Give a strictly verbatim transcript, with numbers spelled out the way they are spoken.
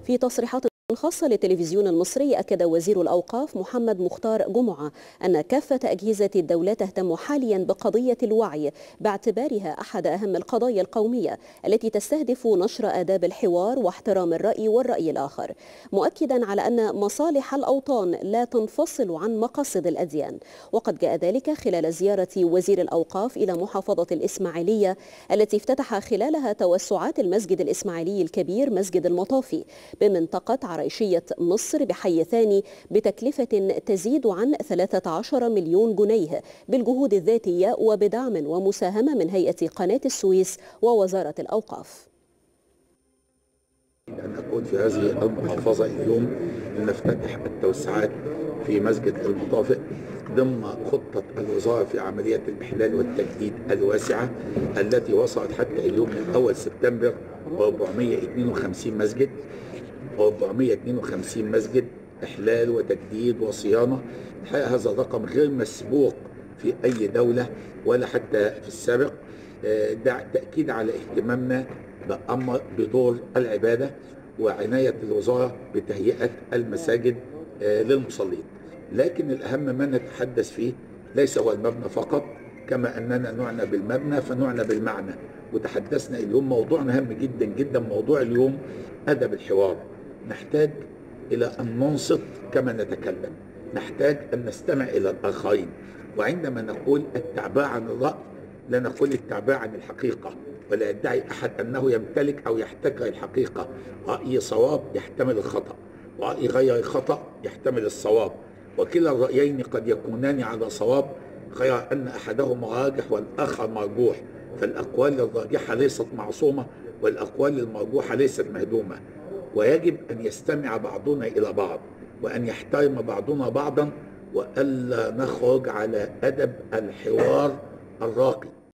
في تصريحات خاصة للتلفزيون المصري، أكد وزير الأوقاف محمد مختار جمعة أن كافة أجهزة الدولة تهتم حاليا بقضية الوعي باعتبارها أحد أهم القضايا القومية التي تستهدف نشر آداب الحوار واحترام الرأي والرأي الآخر، مؤكدا على أن مصالح الأوطان لا تنفصل عن مقاصد الأديان. وقد جاء ذلك خلال زيارة وزير الأوقاف إلى محافظة الإسماعيلية التي افتتح خلالها توسعات المسجد الإسماعيلي الكبير مسجد المطافي بمنطقة عريشية مصر بحي ثاني بتكلفة تزيد عن ثلاثة عشر مليون جنيه بالجهود الذاتية وبدعم ومساهمة من هيئة قناة السويس ووزارة الأوقاف. أن أكون في هذه المحافظة اليوم لنفتتح التوسعات في مسجد المطافئ ضمن خطة الوزارة في عملية الإحلال والتجديد الواسعة التي وصلت حتى اليوم من أول سبتمبر أربعمائة واثنين وخمسين مسجد أربعمائة واثنين وخمسين مسجد إحلال وتجديد وصيانة. الحقيقة هذا الرقم غير مسبوق في أي دولة ولا حتى في السابق. ده تأكيد على اهتمامنا بأمر بدور العبادة وعناية الوزارة بتهيئة المساجد للمصلين. لكن الأهم ما نتحدث فيه ليس هو المبنى فقط، كما أننا نعنى بالمبنى فنعنى بالمعنى. وتحدثنا اليوم موضوع هام جدا جدا، موضوع اليوم أدب الحوار. نحتاج إلى أن ننصت كما نتكلم، نحتاج أن نستمع إلى الآخرين، وعندما نقول التعبير عن الرأي لا نقول التعبير عن الحقيقة، ولا يدعي أحد أنه يمتلك أو يحتكر الحقيقة. رأي صواب يحتمل الخطأ، ورأي غير خطأ يحتمل الصواب، وكلا الرأيين قد يكونان على صواب، غير أن أحدهما راجح والآخر مرجوح. فالأقوال الراجحة ليست معصومة والأقوال المرجوحة ليست مهدومة، ويجب أن يستمع بعضنا إلى بعض وأن يحترم بعضنا بعضا، وألا نخرج على أدب الحوار الراقي.